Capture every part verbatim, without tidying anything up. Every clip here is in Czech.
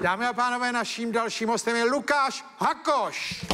Dámy a pánové, naším dalším hostem je Lukáš Hakoš.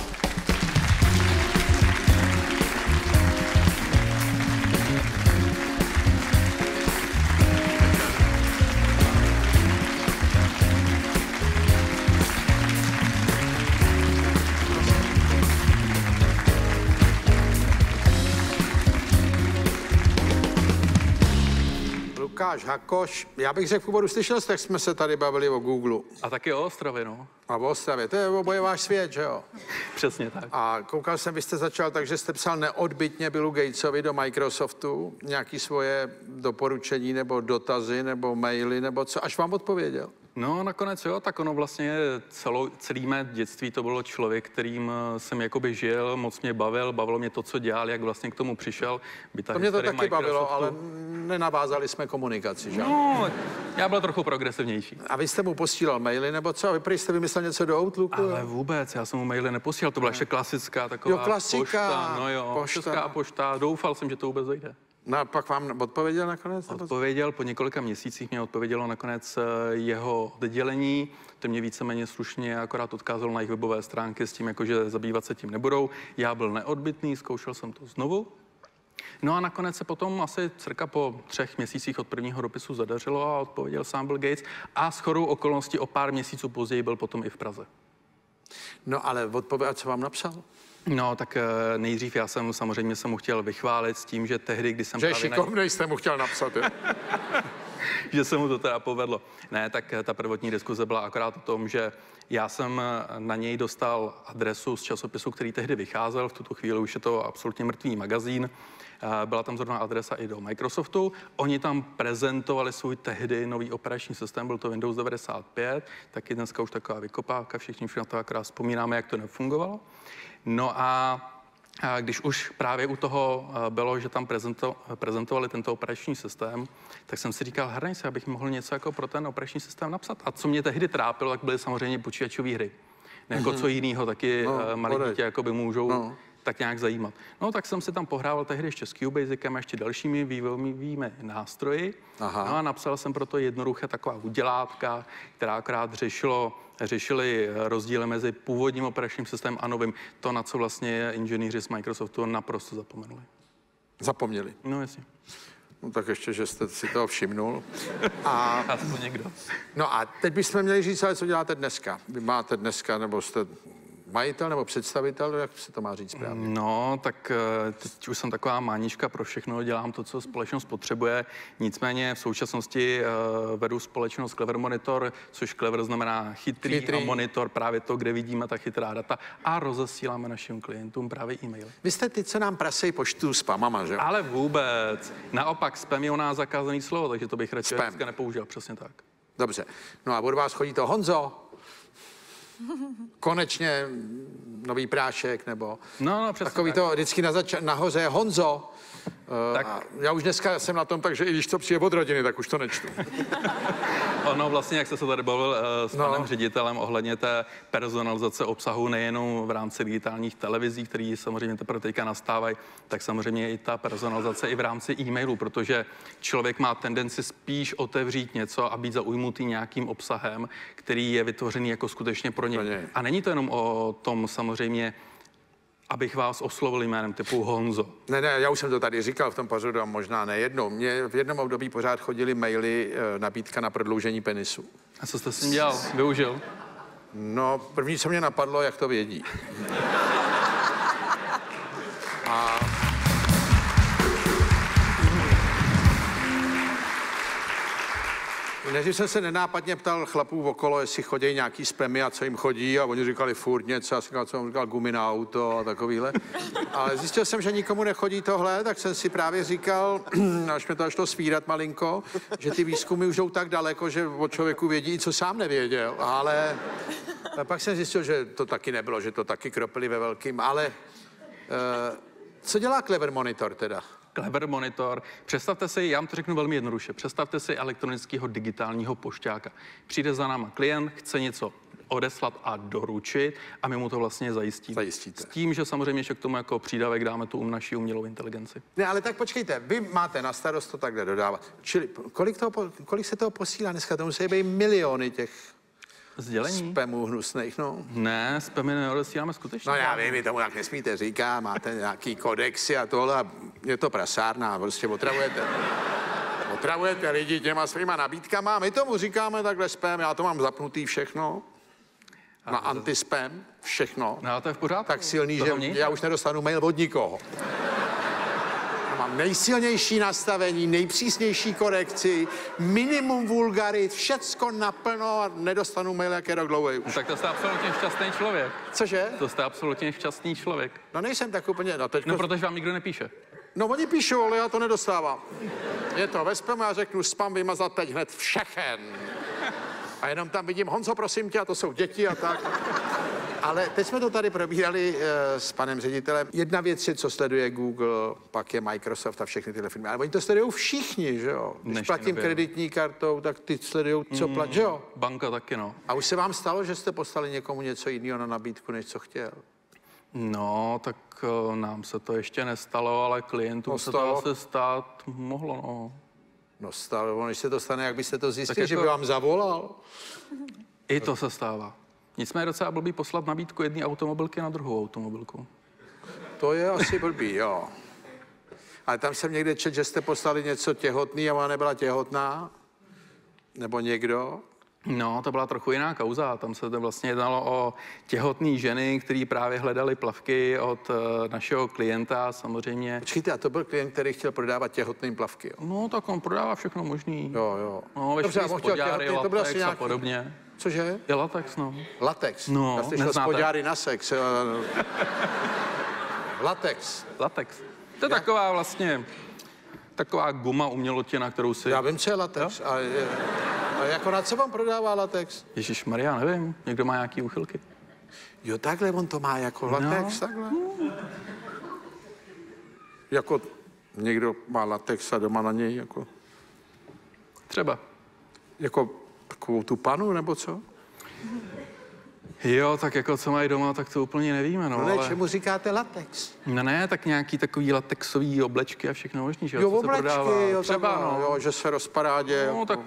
Lukáš Hakoš, já bych řekl v úvodu, slyšel jste, jak jsme se tady bavili o Google. A taky o Ostravě, no. A o Ostravě, to je oboje váš svět, že jo? Přesně tak. A koukal jsem, vy jste začal tak, že jste psal neodbytně Billu Gatesovi do Microsoftu nějaké svoje doporučení nebo dotazy nebo maily nebo co, až vám odpověděl. No nakonec jo, tak ono vlastně celou, celý mé dětství to bylo člověk, kterým jsem jakoby žil, moc mě bavil, bavilo mě to, co dělal, jak vlastně k tomu přišel. To mě to taky bavilo, ale nenavázali jsme komunikaci, že? No, já byl trochu progresivnější. A vy jste mu posílal maily nebo co? A vy prý jste vymyslel něco do Outlooku? Ale vůbec, já jsem mu maily neposílal, to byla ještě klasická taková jo, klasika, pošta. No jo, pošta. česká pošta, doufal jsem, že to vůbec dojde. No a pak vám odpověděl nakonec? Odpověděl, po několika měsících mě odpovědělo nakonec jeho oddělení. To mě víceméně slušně akorát odkázalo na jejich webové stránky s tím, jakože zabývat se tím nebudou. Já byl neodbytný, zkoušel jsem to znovu. No a nakonec se potom asi cirka po třech měsících od prvního dopisu zadařilo a odpověděl sám Bill Gates. A shodou okolností o pár měsíců později byl potom i v Praze. No ale odpověď, co vám napsal? No, tak nejdřív já jsem samozřejmě se mu chtěl vychválit s tím, že tehdy, když jsem... Že šikovnej jste mu chtěl napsat, jo? Že se mu to teda povedlo. Ne, tak ta prvotní diskuze byla akorát o tom, že já jsem na něj dostal adresu z časopisu, který tehdy vycházel, v tuto chvíli už je to absolutně mrtvý magazín. Byla tam zrovna adresa i do Microsoftu. Oni tam prezentovali svůj tehdy nový operační systém, byl to Windows devadesát pět, taky dneska už taková vykopávka, všichni už na to akorát vzpomínáme, jak to nefungovalo. No a A když už právě u toho bylo, že tam prezento, prezentovali tento operační systém, tak jsem si říkal, hrnej se, abych mohl něco jako pro ten operační systém napsat. A co mě tehdy trápilo, tak byly samozřejmě počítačové hry. Jako mm-hmm. co jiného, taky no, malí dítě jako by můžou no. tak nějak zajímat. No tak jsem si tam pohrával tehdy ještě s QBasicem a ještě dalšími vývojovými nástroji. Aha. No a napsal jsem proto jednoduché taková udělátka, která akorát řešilo řešili rozdíly mezi původním operačním systémem a novým. To, na co vlastně inženýři z Microsoftu naprosto zapomenuli. Zapomněli? No jasně. No tak ještě, že jste si toho všimnul. A... Aspoň někdo. No a teď bychom měli říct, ale co děláte dneska? Vy máte dneska, nebo jste majitel nebo představitel, jak se to má říct správně? No, tak teď už jsem taková mánička pro všechno, dělám to, co společnost potřebuje. Nicméně v současnosti uh, vedu společnost Clever Monitor, což Clever znamená chytrý, chytrý. A monitor, právě to, kde vidíme ta chytrá data a rozesíláme našim klientům právě e-maily. Vy jste ty, co nám prasejí poštu spamama, že? Ale vůbec. Naopak, spam je u nás zakázaný slovo, takže to bych radši dneska nepoužil, přesně tak. Dobře. No a od vás chodí to Honzo, konečně nový prášek, nebo no, no, takový tak. To vždycky na zača- nahoře Honzo. Tak. Uh, a já už dneska jsem na tom, takže i když to přijde od rodiny, tak už to nečtu. Ono vlastně, jak jste se tady bavil uh, s panem no. ředitelem ohledně té personalizace obsahu nejenom v rámci digitálních televizí, které samozřejmě teprve teďka nastávají, tak samozřejmě i ta personalizace i v rámci e-mailu, protože člověk má tendenci spíš otevřít něco a být zaujmutý nějakým obsahem, který je vytvořený jako skutečně pro něj. Pro něj. A není to jenom o tom samozřejmě, abych vás oslovil jménem typu Honzo. Ne, ne, já už jsem to tady říkal v tom pořadu a možná nejednou. Mně v jednom období pořád chodily maily, nabídka na prodloužení penisu. A co jste s tím dělal? Využil? No, první, co mě napadlo, jak to vědí. A... Než jsem se nenápadně ptal chlapů okolo, jestli chodí nějaký spamy a co jim chodí, a oni říkali furt něco, a říkal, co on říkal, gumy na auto a takovýhle. Ale zjistil jsem, že nikomu nechodí tohle, tak jsem si právě říkal, až mě to až to svírat malinko, že ty výzkumy už jdou tak daleko, že o člověku vědí, co sám nevěděl. Ale pak jsem zjistil, že to taky nebylo, že to taky kropili ve velkým, ale uh, co dělá Clever Monitor teda? Clever Monitor. Představte si, já vám to řeknu velmi jednoduše, představte si elektronického digitálního pošťáka. Přijde za náma klient, chce něco odeslat a doručit a my mu to vlastně zajistíme. Zajistíte. S tím, že samozřejmě ještě k tomu jako přídavek dáme tu um naší umělou inteligenci. Ne, ale tak počkejte, vy máte na starost to takhle dodávat. Čili kolik, toho, kolik se toho posílá dneska? To musí být miliony těch... Sdělení? Spamů hnusných, no. Ne, spamy neodesíláme skutečně. No já vím, vy tomu tak nesmíte říkat, máte nějaký kodexy a tohle a je to prasárna, prostě otravujete. Otravujete lidi těma svýma nabídkama, my tomu říkáme takhle spam, já to mám zapnutý všechno. Na antispam, všechno. No, to je v pořádku. Tak silný, že Není? já už nedostanu mail od nikoho. Já mám nejsilnější nastavení, nejpřísnější korekci, minimum vulgarit, všecko naplno a nedostanu mail, jak je rok dlouhý už. Tak to jste absolutně šťastný člověk. Cože? To jste absolutně šťastný člověk. No nejsem tak úplně, no teďko... No, protože vám nikdo nepíše. No oni píšou, ale já to nedostávám. Je to ve spamu, já řeknu spam vymazat teď hned všechen. A jenom tam vidím, Honzo, prosím tě, a to jsou děti a tak. Ale teď jsme to tady probírali uh, s panem ředitelem. Jedna věc je, co sleduje Google, pak je Microsoft a všechny tyhle firmy. Ale oni to sledují všichni, že jo? Když Dnešní platím době. kreditní kartou, tak ty sledují, co mm, platí, že jo? Banka taky, no. A už se vám stalo, že jste poslali někomu něco jiného na nabídku, než co chtěl? No, tak uh, nám se to ještě nestalo, ale klientům No, se stalo. to asi stát mohlo, no. No stalo, než se to stane, jak byste to zjistili, Tak že jako- by vám zavolal? I to se stává. Nicméně docela blbý poslat nabídku jedné automobilky na druhou automobilku. To je asi blbý, jo. Ale tam jsem někde četl, že jste poslali něco těhotný a ona nebyla těhotná? Nebo někdo? No, to byla trochu jiná kauza. Tam se to vlastně jednalo o těhotné ženy, které právě hledaly plavky od uh, našeho klienta, samozřejmě. Počkejte, a to byl klient, který chtěl prodávat těhotným plavky, jo? No, tak on prodává všechno možný. Jo, jo. No, Dobře, a veškerý on chtěl spodňáry, těhotný, to byl asi latex a nějaký... podobně. Cože? Je latex, no. Latex. No, Já slyšel neznáte. spodňáry na sex. jo. Latex. Latex. To je taková vlastně, taková guma umělotina, kterou si... Já vím, co je latex. A, je, a jako na co vám prodává latex? Ježišmarja, nevím, někdo má nějaký úchylky. Jo, takhle on to má jako latex, No. takhle. Jako někdo má latex a doma na něj jako... Třeba. Jako takovou tu panu, nebo co? Jo, tak jako co mají doma, tak to úplně nevíme, no, No ne, ale... čemu říkáte latex? No ne, tak nějaký takový latexový oblečky a všechno možný, že Jo, co se oblečky, prodává. jo, Třeba, takhle, no. jo, že se rozpadá dě. No, tak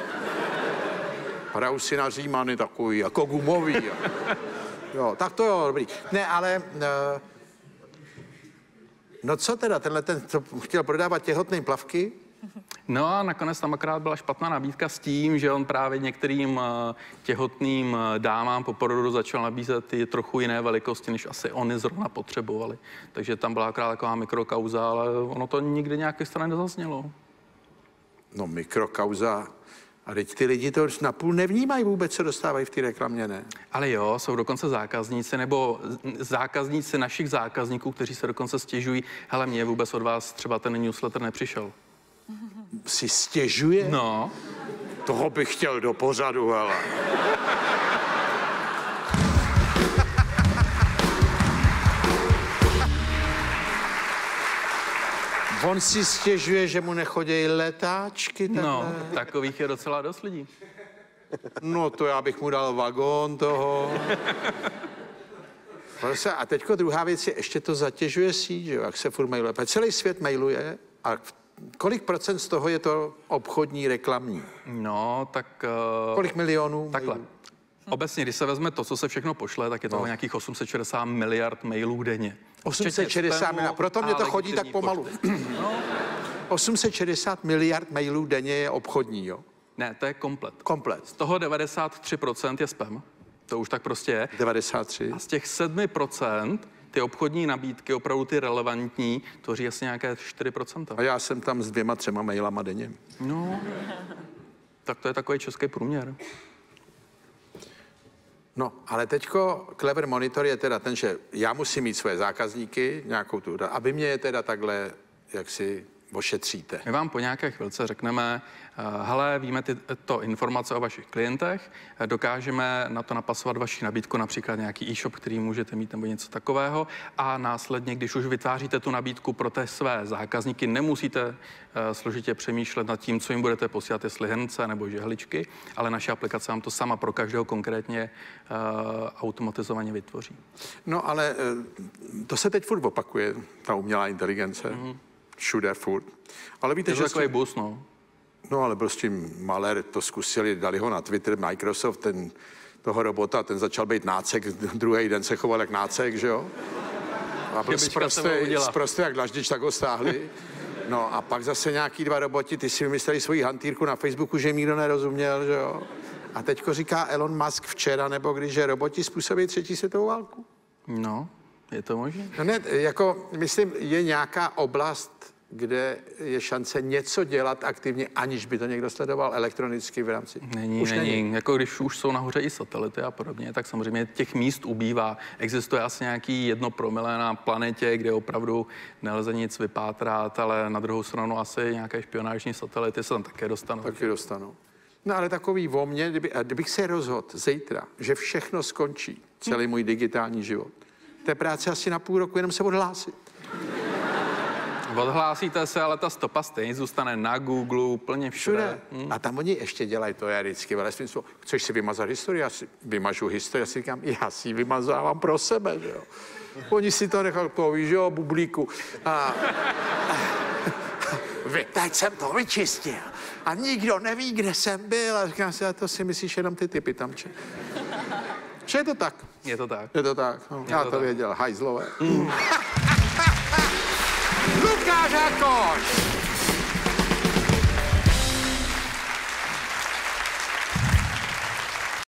Hrajou si na římany takový, jako gumový. Jo, jo tak to jo, dobrý. Ne, ale... Uh, no co teda, tenhle ten, co chtěl prodávat těhotné plavky? No a nakonec tam akorát byla špatná nabídka s tím, že on právě některým eh, těhotným eh, dámám po porodu začal nabízet ty trochu jiné velikosti, než asi oni zrovna potřebovali. Takže tam byla akorát taková mikrokauza, ale ono to nikdy nějaké strany nezaznělo. No mikrokauza. A teď ty lidi to napůl nevnímají vůbec, co dostávají v té reklamě, ne? Ale jo, jsou dokonce zákazníci nebo zákazníci našich zákazníků, kteří se dokonce stěžují, hele, mně vůbec od vás třeba ten newsletter nepřišel. Si stěžuje? No, Toho bych chtěl do pořadu, hele. On si stěžuje, že mu nechodějí letáčky takhle. no, takových je docela dost lidí. No to já bych mu dal vagón toho. Prostě, a teďko druhá věc je, ještě to zatěžuje síť, že jo, jak se furt mailuje. Protože celý svět mailuje a kolik procent z toho je to obchodní, reklamní? No, tak... Uh, Kolik milionů? takhle. mailů? Obecně, když se vezme to, co se všechno pošle, tak je to No. nějakých osm set šedesát miliard mailů denně. osm set Včetně šedesát spamu miliard, proto mě a to chodí tak legitimní pomalu. pošty. No, osm set šedesát miliard mailů denně je obchodní, jo? ne, to je komplet. Komplet. Z toho devadesát tři procent je spam. To už tak prostě je. devadesát tři. A z těch sedm procent ty obchodní nabídky, opravdu ty relevantní, tvoří asi nějaké čtyři procenta. A já jsem tam s dvěma, třema mailama denně. No, tak to je takový český průměr. No, ale teďko Clever Monitor je teda ten, že já musím mít své zákazníky, nějakou tu, aby mě je teda takhle, jak si ošetříte. My vám po nějaké chvilce řekneme, uh, hele, víme tyto informace o vašich klientech, uh, dokážeme na to napasovat vaši nabídku, například nějaký e-shop, který můžete mít nebo něco takového a následně, když už vytváříte tu nabídku pro té své zákazníky, nemusíte uh, složitě přemýšlet nad tím, co jim budete posílat, jestli hrnce nebo žehličky, ale naše aplikace vám to sama pro každého konkrétně uh, automatizovaně vytvoří. No, ale eh, to se teď furt opakuje, ta umělá inteligence. Mm-hmm. Všude, furt. Ale víte, Je to že... takový s tím- bus, no. No, ale prostě Maler to zkusili, dali ho na Twitter, Microsoft, ten toho robota, ten začal být nácek, druhý den se choval jak nácek, že jo? A prostě jak dlaždič, tak ho stáhli. No a pak zase nějaký dva roboti, ty si vymysleli svoji hantýrku na Facebooku, že jim nikdo nerozuměl, že jo? A teďko říká Elon Musk včera, nebo když, že roboti způsobí třetí světovou válku. No, je to možné? No ne, jako, myslím, je nějaká oblast, kde je šance něco dělat aktivně, aniž by to někdo sledoval elektronicky v rámci. Není, už není. není. Jako když už jsou nahoře i satelity a podobně, tak samozřejmě těch míst ubývá. Existuje asi nějaký jedno promile na planetě, kde opravdu nelze nic vypátrat, ale na druhou stranu asi nějaké špionážní satelity se tam také dostanou. Taky dostanou. No ale takový o mně, kdyby, kdybych se rozhodl zítra, že všechno skončí, celý můj digitální život, té práce asi na půl roku jenom se odhlásit. Odhlásíte se, ale ta stopa stejně zůstane na Google, úplně všude. Hmm. A tam oni ještě dělají to, já vždycky, ale smyslu, chceš si vymazat historii, já si vymažu historii, já si říkám, já si ji vymazávám pro sebe, že jo. Oni si to nechali, to víš, jo, bublíku. A, vy, teď jsem to vyčistil a nikdo neví, kde jsem byl a říkám si, a to si myslíš jenom ty typy tam, če. Že je to tak. Je to tak. Je to tak, no, je já to, to tak. věděl, hajzlové. Mm. Lukáš Hakoš!